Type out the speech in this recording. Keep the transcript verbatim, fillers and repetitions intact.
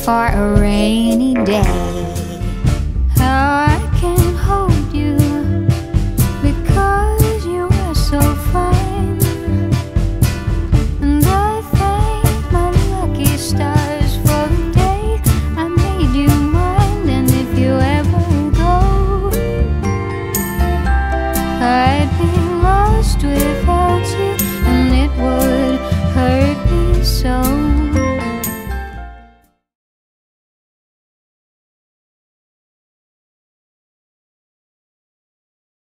for a rainy day. How I can hold you because you are so fine, and I thank my lucky stars for the day I made you mine. And if you ever go, I'd be lost without you, and it would hurt me so.